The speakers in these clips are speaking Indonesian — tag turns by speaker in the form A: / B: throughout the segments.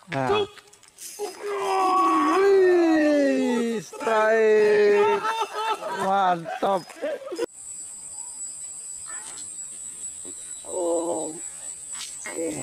A: Nah. Strike. Mantap. Oh. Oke.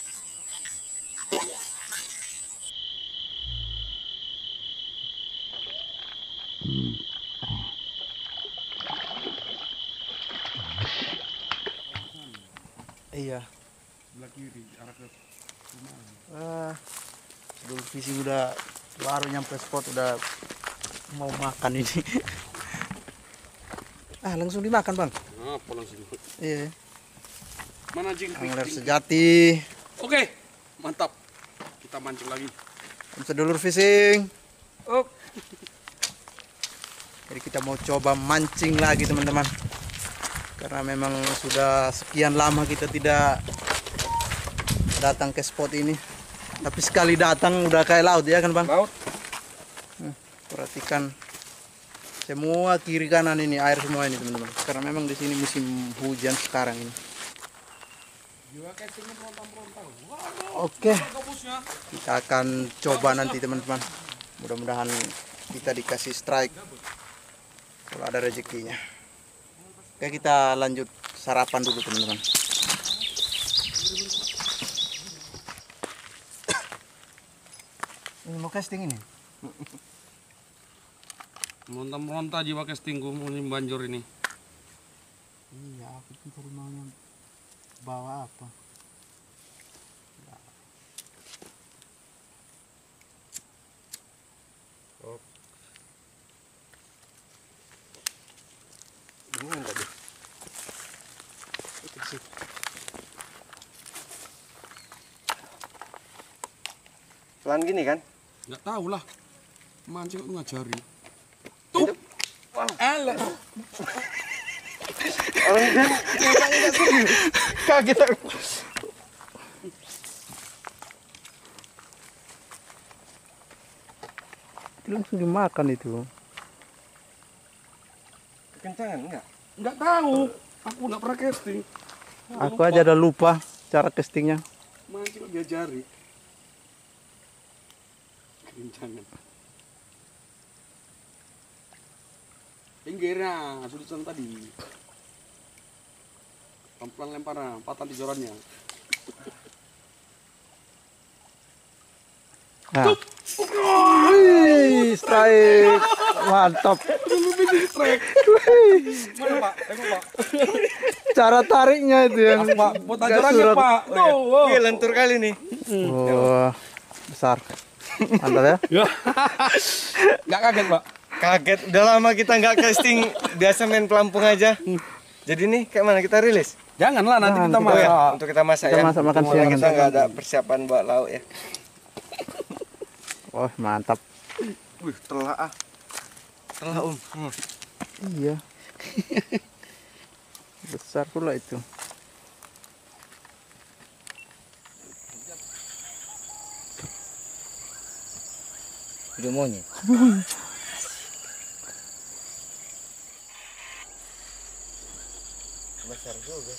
A: Iya.
B: Sebelah kiri arah ke
A: Ah, dulu fishing udah baru nyampe spot udah mau makan ini. Langsung dimakan bang.
B: apa langsung?
A: Iya.
B: Mana jing?
A: Angler sejati.
B: Oke, mantap. Kita mancing lagi.
A: Sedulur fishing. Jadi kita mau coba mancing lagi teman-teman. Karena memang sudah sekian lama kita tidak datang ke spot ini. Tapi sekali datang udah kayak laut ya kan bang?
B: Laut.
A: Perhatikan semua kiri kanan ini air semua ini teman-teman. Karena memang di sini musim hujan sekarang ini. Oke, kita akan coba nanti teman-teman. Mudah-mudahan kita dikasih strike kalau ada rezekinya. Oke, kita lanjut sarapan dulu teman-teman. Ini mau casting ini?
B: Meronta-meronta jiwa casting gue mau banjur ini.
A: Iya, aku tuh tadi maunya bawa apa?
B: Oh.
A: Ini tadi. Itu sih.
C: Pelan gini kan?
B: Nggak tahu lah. Mancing kok ngajari. Tuh.
C: Wow.
B: Alah.
C: Orang kan kaget aku.
A: Langsung dimakan itu.
C: Kencangan enggak?
B: Nggak tahu. Aku nggak pernah casting.
A: Aku aja udah lupa cara castingnya.
B: Mancing kok diajari. Kencangan. Pinggirnya sudah sang tadi. Pelan-pelan lemparnya, patah di jorannya.
A: Nah. Wih, strike. Mantap.
B: Mana Pak? Tengok Pak.
A: Cara tariknya itu yang
B: Pak, potong
A: nggak
B: jorannya
A: surat.
B: Pak. Tuh.
C: Wih, lentur kali nih.
A: Wah, besar. Mantap ya.
B: Nggak kaget Pak.
C: Kaget, udah lama kita nggak casting, biasa main pelampung aja. Jadi nih kayak mana kita rilis?
B: Janganlah nanti
A: Jangan,
B: kita
A: kita-
B: masak.
C: Untuk kita masak
A: Kita
C: ya.
A: masak makan
C: Untuk
A: siang.
C: kita nggak ada persiapan buat lauk ya.
A: Wah, mantap.
C: Wih, telah ah. Telah
A: Iya. Besar pula itu.
C: Udah monyet. Besar juga.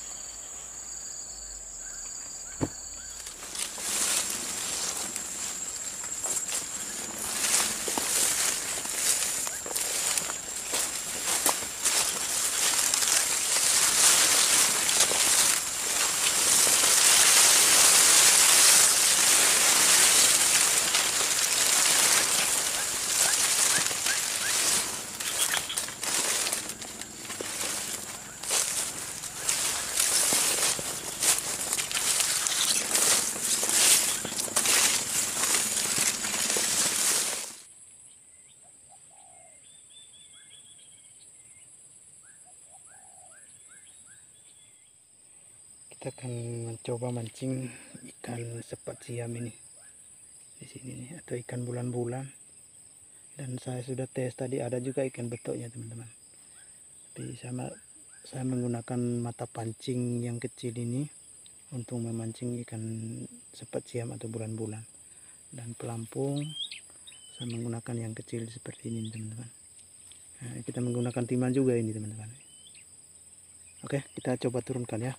A: Kita akan mencoba mancing ikan sepat siam ini di sini nih, atau ikan bulan-bulan. Dan saya sudah tes tadi, ada juga ikan betoknya teman-teman. Tapi saya menggunakan mata pancing yang kecil ini untuk memancing ikan sepat siam atau bulan-bulan. Dan pelampung saya menggunakan yang kecil seperti ini teman-teman. Nah, kita menggunakan timah juga ini teman-teman. Oke, kita coba turunkan ya.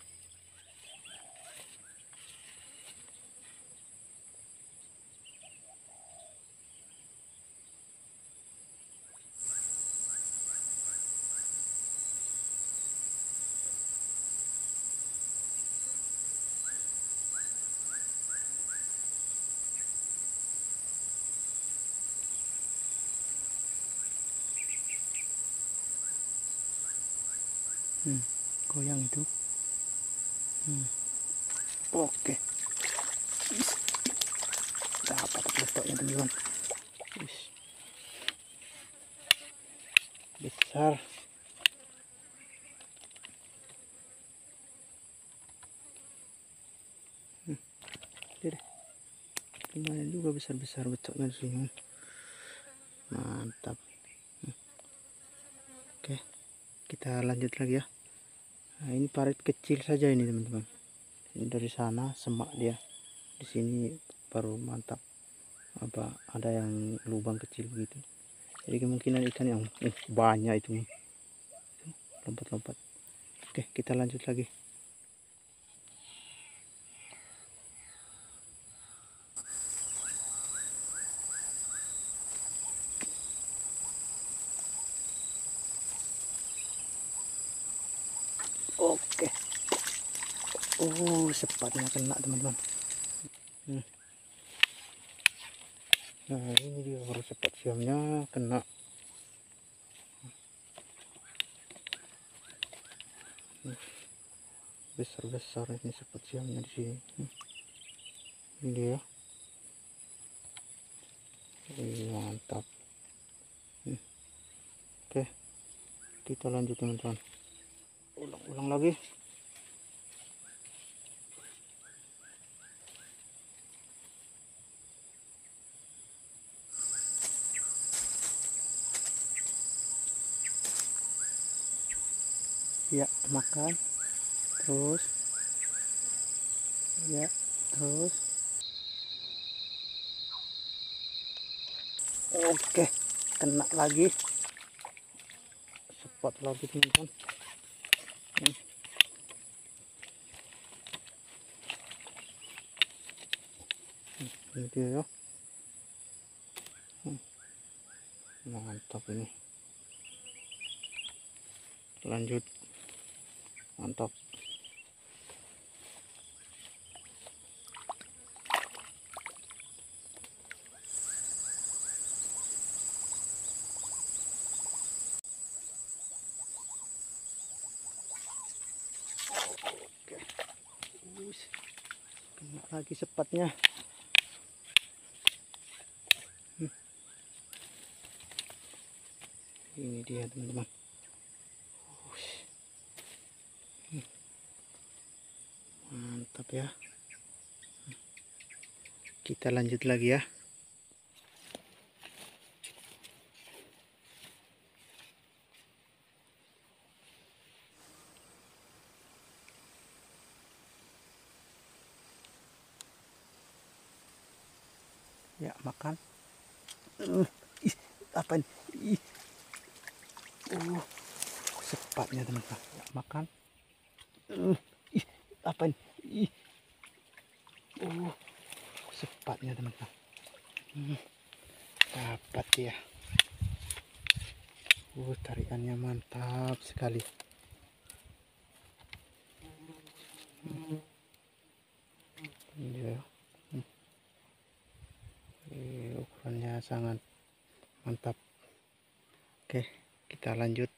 A: Goyang itu. Oke. Dapat betoknya teman-teman. Besar. Deh. Lumayan juga besar-besar betoknya di sini. Mantap. Oke, kita lanjut lagi ya. Nah, ini parit kecil saja ini teman-teman. Ini dari sana semak dia. Di sini baru mantap. Apa ada yang lubang kecil begitu. Jadi kemungkinan ikan yang banyak itu. Lompat-lompat. Oke, kita lanjut lagi. Oke. Sepatnya kena teman-teman. Nah, ini dia baru sepat siamnya kena. Besar-besar ini sepat siamnya di sini. Ini dia. Mantap. Oke, kita lanjut teman-teman. Ulang lagi. Ya, makan terus. Ya, terus. Oke, kena lagi. Sepat lagi teman-teman. Ini dia ya. Mantap ini. Lanjut. Mantap. Oke. Kena lagi sepatnya. Ini dia teman-teman. Mantap ya. Kita lanjut lagi ya. Ya, makan. Apa ini? Sepatnya teman-teman. Ya, makan. Apa ini? Sepatnya teman-teman. Dapat ya. Tarikannya mantap sekali. Ini dia. Ukurannya sangat mantap. Oke, kita lanjut.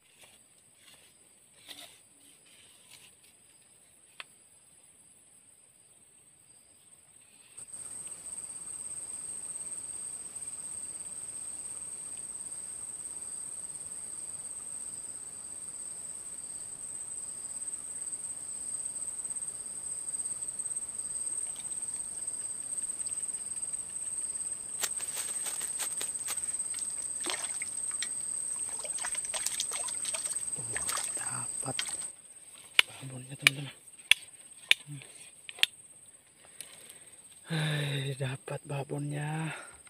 A: Dapat babonnya teman-teman. Dapat babonnya.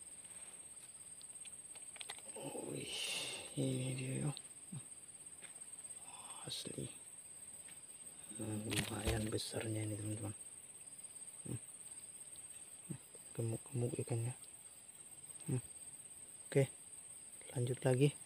A: Ini dia asli. Lumayan besarnya ini teman-teman. Gemuk-gemuk ikannya. Oke, lanjut lagi.